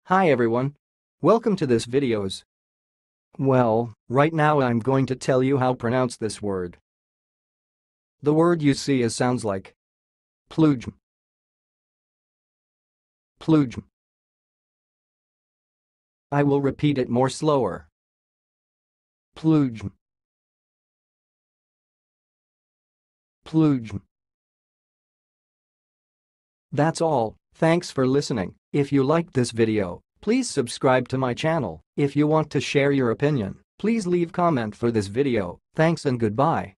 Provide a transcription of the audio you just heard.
Hi everyone. Welcome to this videos. Well, right now I'm going to tell you how to pronounce this word. The word you see is sounds like Pluijm. Pluijm. I will repeat it more slower. Pluijm. Pluijm. That's all. Thanks for listening. If you liked this video, please subscribe to my channel. If you want to share your opinion, please leave comment for this video. Thanks and goodbye.